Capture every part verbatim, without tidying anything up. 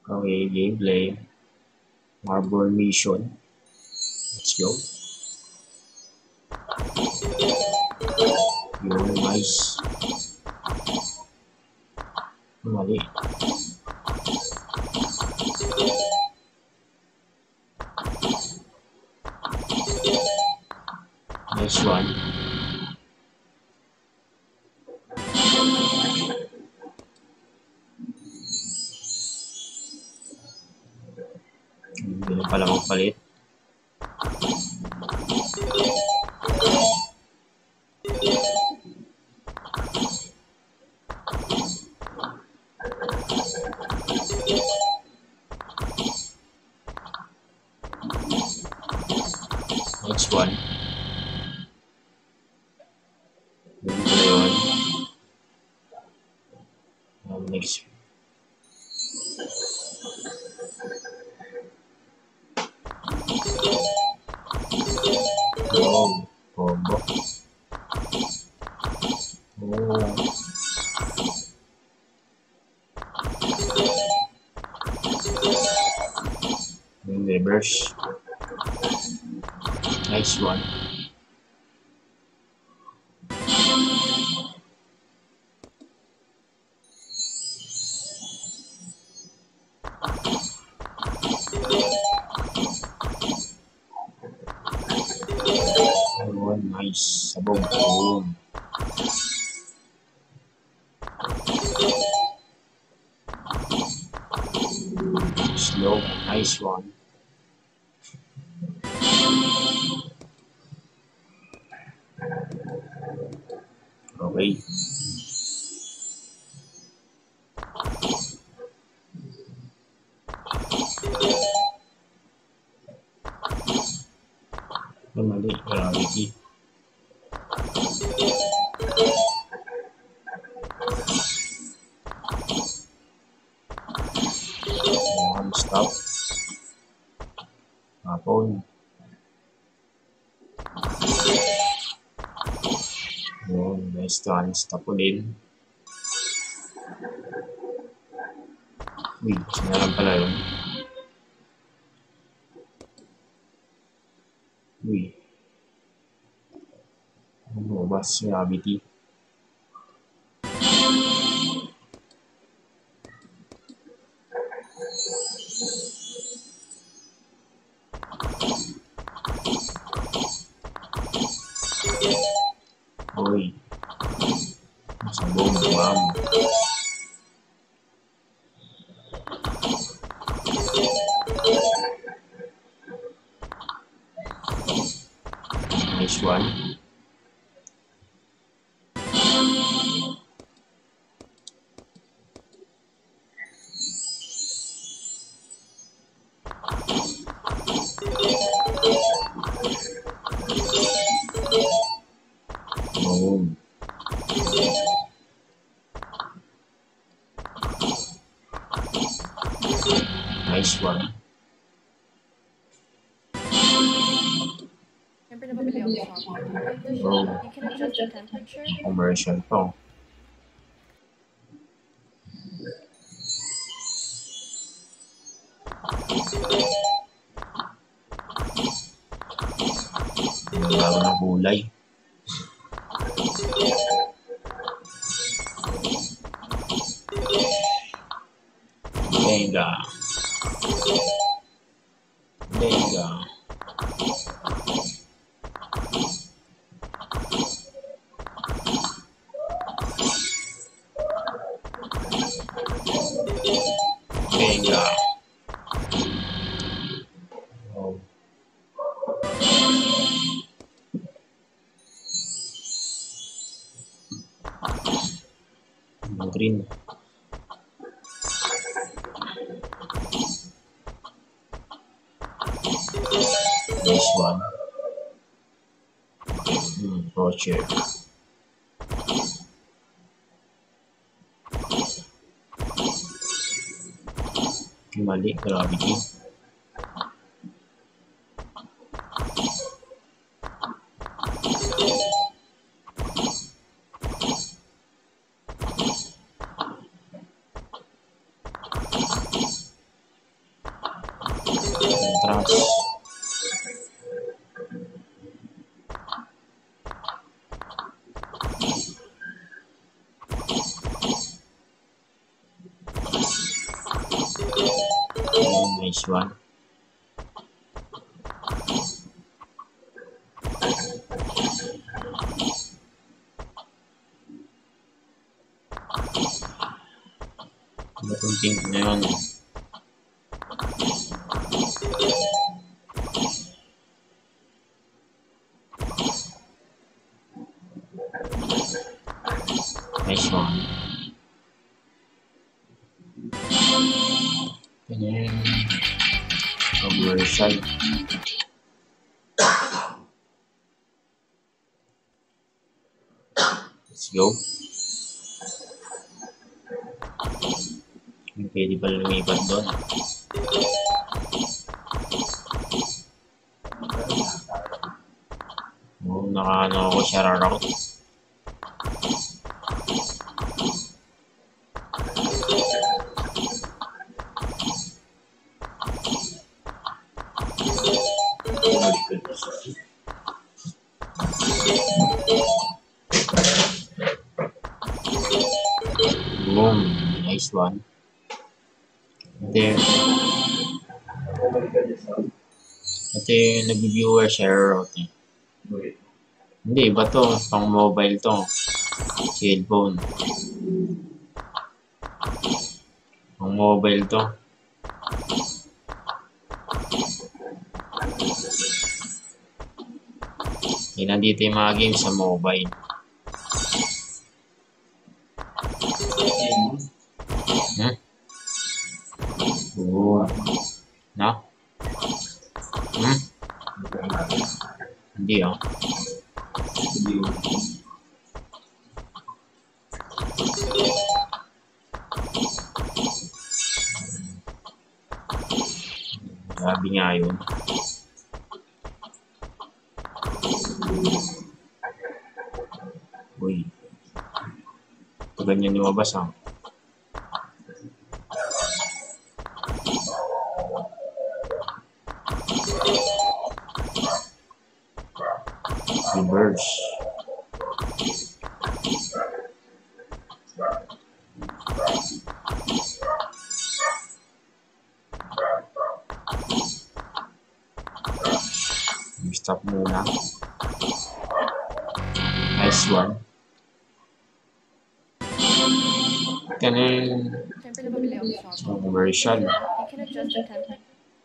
Okay, gameplay. Marble mission. Let's go. Yun, nice. Mali. Nice one. Hindi na pala magpalit. Next one. Yun na yun. Um, next. Wow. Combo. Oh. Yung reverse. Nice one. Oh, nice. Sabog. Boom. Slow. Nice one. Okay. Mali. Gravity. One stop. Hapon. Yun. Nice one. Stop ulit. Uy, sinalang pala yun. Uy. Ano ba? Gravity. Uy. Sabog. Bam. Nice one. Boom. Nice one. Siyempre nababili ako sa shop. Oh, You can adjust the temperature. commercial to. Bago na kulay. Venga. Venga. Venga. Oh. Green. Nice one. Hmm, Rocher. Mali, gravity. Atras. Okay, nice one. Itong pink na yun. Nice one. And then commercial. Let's go. Pwede pa lumipat doon. Oh, nakaano ako siya rarout. Boom, nice one. Ito ito yung nag-viewer share out eh. Hindi, iba to, pang mobile to, cellphone, pang mobile to. Okay, nandito yung mga games sa mobile. Hmm? Oo. No? Hmm? Hindi oh. Grabe nga yun. Uy. Ito ganyan lumabas ah. Reverse. Stop muna. Nice one. Ganun. Siyempre nababili ako sa shop. Commercial. You can adjust the temp.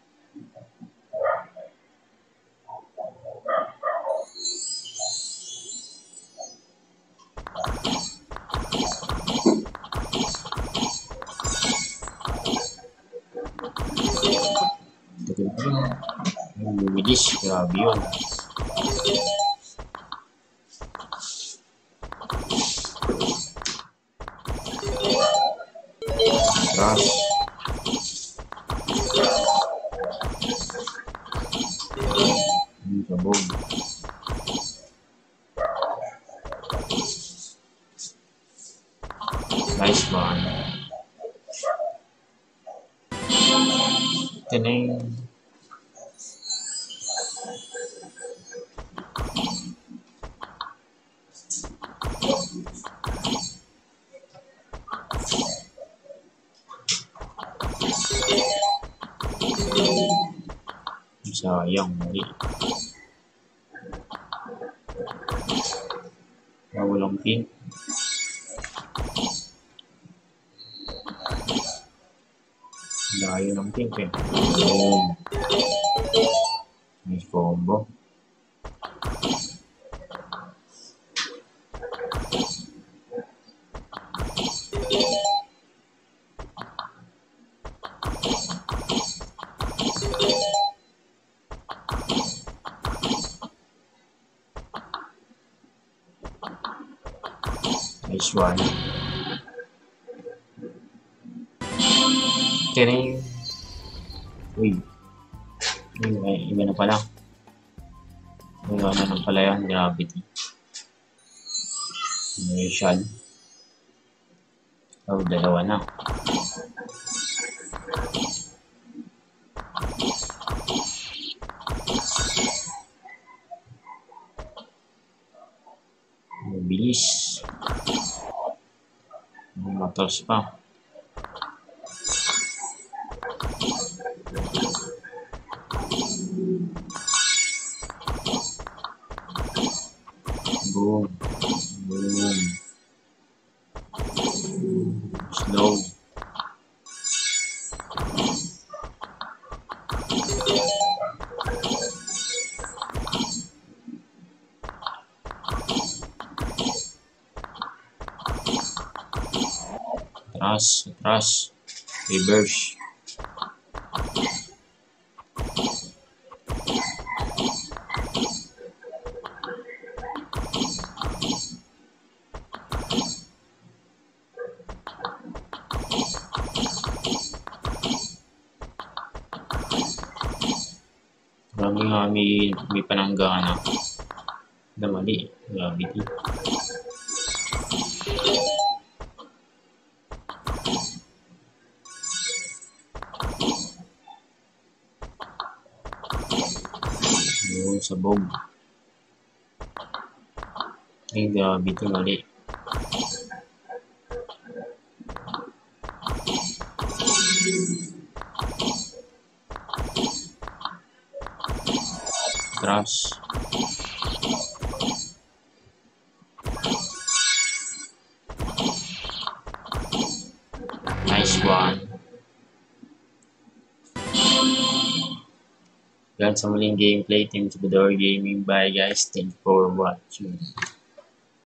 Lumilis, grabe yun. Atras. Hindi kabog. Nice one. Tineng. Sayang, mali. Walang pink. Layo ng pink eh. Boom. Nice combo. Nice one. Tiring. Uy. Uy, iba na pala. Iba na lang pala yan. Gravity. Commercial. Oh, dalawa na. Bilis. Matos pa. Boom. Boom. Slow. Atras, atras. Reverse. Grabe nga, may, may panangga na. Na mali. Gravity. Yun, sabog. Ay, gravity, mali. Atras. Nice one. Yan sa muling gameplay, Team Tubador Gaming. Bye guys. Thank you for watching.